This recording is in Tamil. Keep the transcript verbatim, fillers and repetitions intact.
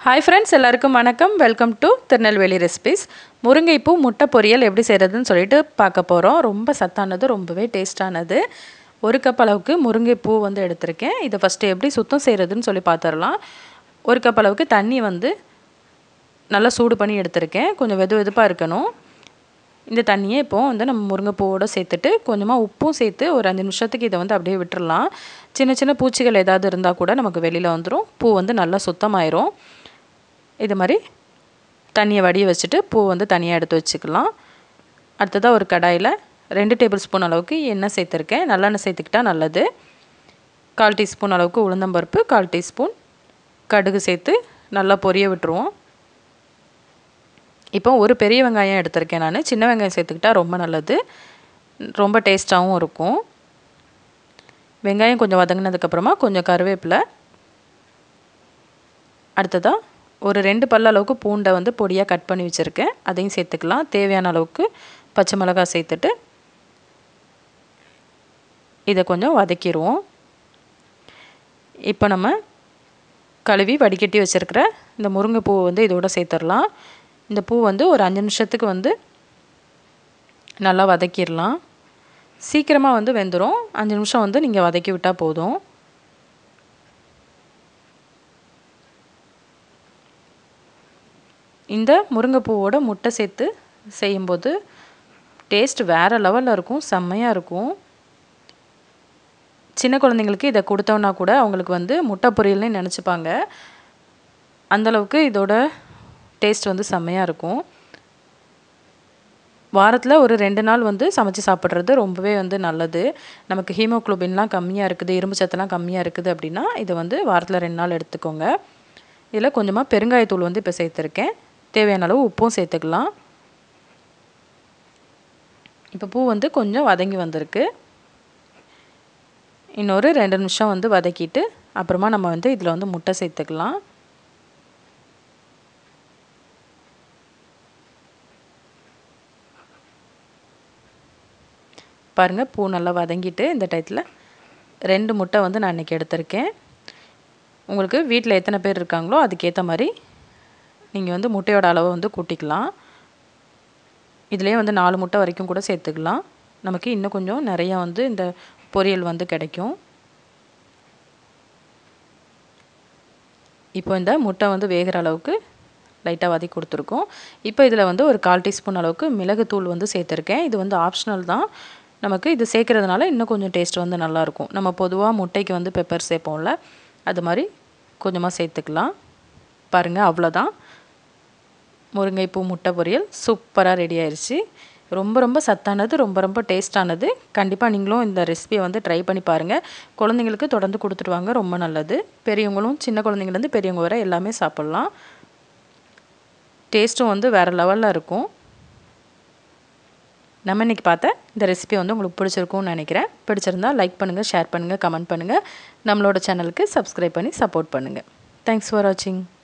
Hi friends, எல்லாருக்கும் வணக்கம். Welcome to Tirunelveli recipes. முருங்கைப்பூ முட்டை பொரியல் எப்படி செய்கிறதுன்னு சொல்லிட்டு பார்க்க போகிறோம். ரொம்ப சத்தானது, ரொம்பவே டேஸ்டானது. ஒரு கப் அளவுக்கு முருங்கைப்பூ வந்து எடுத்திருக்கேன். இதை ஃபஸ்ட்டு எப்படி சுத்தம் செய்கிறதுன்னு சொல்லி பார்த்துடலாம். ஒரு கப் அளவுக்கு தண்ணி வந்து நல்லா சூடு பண்ணி எடுத்திருக்கேன். கொஞ்சம் வெது வெதுப்பாக இருக்கணும். இந்த தண்ணியை இப்போது வந்து நம்ம முருங்கைப்பூவோடு சேர்த்துட்டு கொஞ்சமாக உப்பும் சேர்த்து ஒரு அஞ்சு நிமிஷத்துக்கு இதை வந்து அப்படியே விட்டுடலாம். சின்ன சின்ன பூச்சிகள் ஏதாவது இருந்தால் கூட நமக்கு வெளியில் வந்துடும். பூ வந்து நல்லா சுத்தமாயிரும். இது மாதிரி தண்ணியை வடிய வச்சுட்டு பூ வந்து தனியாக எடுத்து வச்சுக்கலாம். அடுத்ததாக ஒரு கடாயில் ரெண்டு டேபிள் ஸ்பூன் அளவுக்கு எண்ணெய் சேர்த்துருக்கேன். நல்லெண்ணெய் சேர்த்துக்கிட்டால் நல்லது. கால் டீஸ்பூன் அளவுக்கு உளுந்தம்பருப்பு, கால் டீஸ்பூன் கடுகு சேர்த்து நல்லா பொரிய விட்டுருவோம். இப்போ ஒரு பெரிய வெங்காயம் எடுத்திருக்கேன் நான். சின்ன வெங்காயம் சேர்த்துக்கிட்டால் ரொம்ப நல்லது, ரொம்ப டேஸ்ட்டாகவும் இருக்கும். வெங்காயம் கொஞ்சம் வதங்கினதுக்கப்புறமா கொஞ்சம் கருவேப்பிலை, அடுத்ததாக ஒரு ரெண்டு பல்ல அளவுக்கு பூண்டை வந்து பொடியாக கட் பண்ணி வச்சுருக்கேன், அதையும் சேர்த்துக்கலாம். தேவையான அளவுக்கு பச்சை மிளகாய் சேர்த்துட்டு இதை கொஞ்சம் வதக்கிடுவோம். இப்போ நம்ம கழுவி வடிகட்டி வச்சுருக்கிற இந்த முருங்கைப்பூவை வந்து இதோட சேர்த்துடலாம். இந்த பூ வந்து ஒரு அஞ்சு நிமிஷத்துக்கு வந்து நல்லா வதக்கிடலாம். சீக்கிரமாக வந்து வெந்துடும். அஞ்சு நிமிஷம் வந்து நீங்கள் வதக்கி விட்டால் போதும். இந்த முருங்கைப்பூவோட முட்டை சேர்த்து செய்யும்போது டேஸ்ட் வேறு லெவலில் இருக்கும், செம்மையாக இருக்கும். சின்ன குழந்தைங்களுக்கு இதை கொடுத்தோன்னா கூட அவங்களுக்கு வந்து முட்டை பொரியல்னு நினச்சிப்பாங்க. அந்தளவுக்கு இதோட டேஸ்ட் வந்து செம்மையாக இருக்கும். வாரத்தில் ஒரு ரெண்டு நாள் வந்து சமைச்சு சாப்பிட்றது ரொம்பவே வந்து நல்லது. நமக்கு ஹீமோக்ளோபின்லாம் கம்மியாக இருக்குது, இரும்பு சத்துலாம் கம்மியாக இருக்குது அப்படின்னா இதை வந்து வாரத்தில் ரெண்டு நாள் எடுத்துக்கோங்க. இதில் கொஞ்சமாக பெருங்காயத்தூள் வந்து இப்போ சேர்த்துருக்கேன். தேவையான அளவு உப்பும் சேர்த்துக்கலாம். இப்போ பூ வந்து கொஞ்சம் வதங்கி வந்திருக்கு. இன்னொரு ரெண்டு நிமிஷம் வந்து வதக்கிட்டு அப்புறமா நம்ம வந்து இதில் வந்து முட்டை சேர்த்துக்கலாம். பாருங்கள், பூ நல்லா வதங்கிட்டு இந்த டயத்தில் ரெண்டு முட்டை வந்து நான் இன்றைக்கி எடுத்திருக்கேன். உங்களுக்கு வீட்டில் எத்தனை பேர் இருக்காங்களோ அதுக்கேற்ற மாதிரி நீங்கள் வந்து முட்டையோட அளவை வந்து கூட்டிக்கலாம். இதுலேயே வந்து நாலு முட்டை வரைக்கும் கூட சேர்த்துக்கலாம். நமக்கு இன்னும் கொஞ்சம் நிறையா வந்து இந்த பொரியல் வந்து கிடைக்கும். இப்போ இந்த முட்டை வந்து வேகிற அளவுக்கு லைட்டாக வதக்கி கொடுத்துருக்கோம். இப்போ இதில் வந்து ஒரு கால் டீஸ்பூன் அளவுக்கு மிளகுத்தூள் வந்து சேர்த்துருக்கேன். இது வந்து ஆப்ஷனல் தான். நமக்கு இது சேர்க்குறதுனால இன்னும் கொஞ்சம் டேஸ்ட் வந்து நல்லாயிருக்கும். நம்ம பொதுவாக முட்டைக்கு வந்து பெப்பர் சேர்ப்போம்ல, அது மாதிரி கொஞ்சமாக சேர்த்துக்கலாம். பாருங்கள், அவ்வளோதான். முருங்கைப்பூ முட்டை பொரியல் சூப்பராக ரெடி ஆயிடுச்சு. ரொம்ப ரொம்ப சத்தானது, ரொம்ப ரொம்ப டேஸ்டானது. கண்டிப்பாக நீங்களும் இந்த ரெசிபியை வந்து ட்ரை பண்ணி பாருங்கள். குழந்தைங்களுக்கு தொடர்ந்து கொடுத்துட்டு வாங்க, ரொம்ப நல்லது. பெரியவங்களும், சின்ன குழந்தைங்கலேருந்து பெரியவங்க வரை எல்லாமே சாப்பிட்லாம். டேஸ்ட்டும் வந்து வேறு லெவலில் இருக்கும். நம்ம இன்றைக்கி பார்த்த இந்த ரெசிபி வந்து உங்களுக்கு பிடிச்சிருக்கும்னு நினைக்கிறேன். பிடிச்சிருந்தால் லைக் பண்ணுங்கள், ஷேர் பண்ணுங்கள், கமெண்ட் பண்ணுங்கள். நம்மளோட சேனலுக்கு சப்ஸ்கிரைப் பண்ணி சப்போர்ட் பண்ணுங்கள். தேங்க்ஸ் ஃபார் வாட்சிங்.